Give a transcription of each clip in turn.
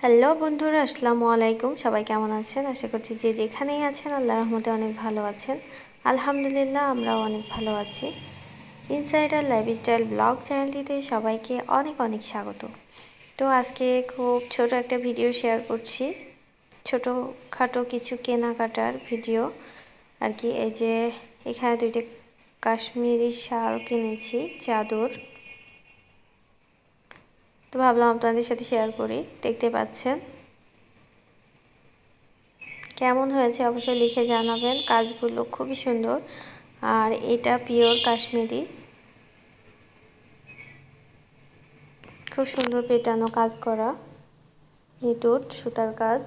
Hello বন্ধুরা, আসসালামু আলাইকুম। সবাই কেমন আছেন? আশা করছি যে যেখানেই আছেন আল্লাহর রহমতে অনেক ভালো আছেন। আলহামদুলিল্লাহ, আমরাও অনেক ভালো আছি। ইনসাইডার লাইফস্টাইল ব্লগ চ্যানেলটিতে সবাইকে অনেক অনেক স্বাগত। তো আজকে খুব ছোট একটা ভিডিও শেয়ার করছি, ছোটোখাটো কিছু কেনাকাটার ভিডিও আর কি। এই যে এখানে দুইটা কাশ্মীরি শাল কিনেছি, চাদর। তো ভাবলাম আপনাদের সাথে শেয়ার করি। দেখতে পাচ্ছেন কেমন হয়েছে অবশ্যই লিখে জানাবেন। কাজগুলো খুবই সুন্দর, আর এটা পিওর কাশ্মীরি, খুব সুন্দর পেটানো কাজ করা, নিটুট সুতার কাজ।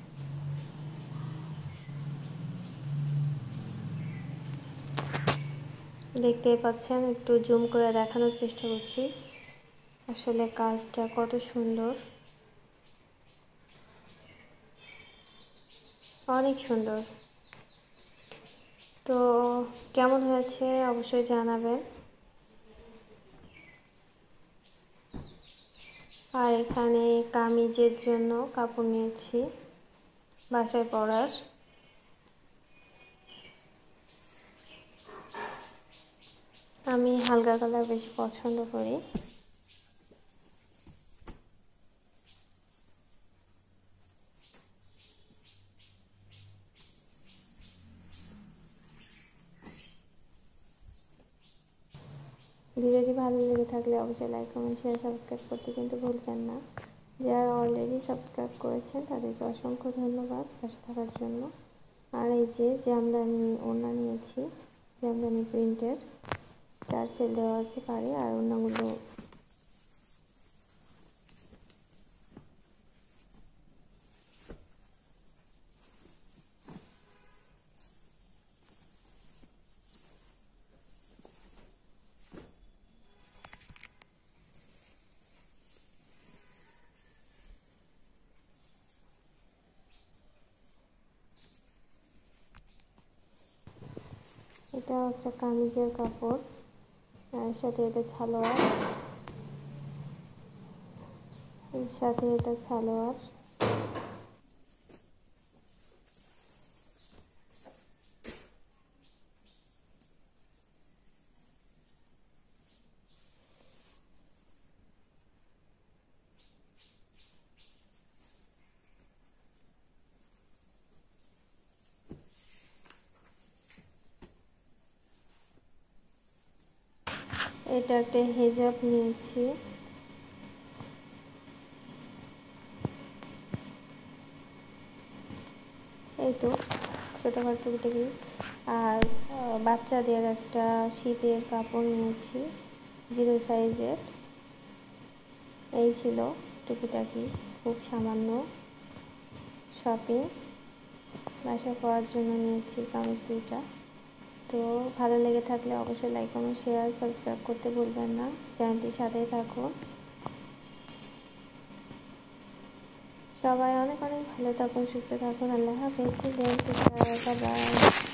দেখতে পাচ্ছেন, একটু জুম করে দেখানোর চেষ্টা করছি আসলে কাজটা কত সুন্দর, অনেক সুন্দর। তো কেমন হয়েছে অবশ্যই জানাবেন। আর এখানে কামিজের জন্য কাপড় নিয়েছি বাসায় পরার। আমি হালকা কালার বেশি পছন্দ করি। ভিডিওটি ভালো লেগে থাকলে অবশ্যই লাইক, কমেন্ট, শেয়ার, সাবস্ক্রাইব করতে কিন্তু ভুলবেন না। যারা অলরেডি সাবস্ক্রাইব করেছেন তাদেরকে অসংখ্য ধন্যবাদ পাশে থাকার জন্য। আর এই যে জামদানি ওড়না নিয়েছি, জামদানি প্রিন্টের, চার সেল দেওয়া আছে পারে। আর ওড়নাগুলো এটা একটা কামিজের কাপড়, এর সাথে এটা সালোয়ার, এর সাথে এটা সালোয়ার। এটা একটা হেজাব নিয়েছি, এই তো ছোটোখাটো টুকিটাকি। আর বাচ্চাদের একটা শীতের কাপড় নিয়েছি 0 সাইজের। এই ছিল টুকিটাকি, খুব সামান্য শপিং। বাসা করার জন্য নিয়েছি কামিজ দুইটা। তো ভালো লেগে থাকলে অবশ্যই লাইক, কমেন্ট, শেয়ার, সাবস্ক্রাইব করতে ভুলবেন না। চ্যানেলটির সাথেই থাকুন। সবাই অনেক অনেক ভালো থাকুন, সুস্থ থাকুন। আল্লাহ হাফেজ। বাই।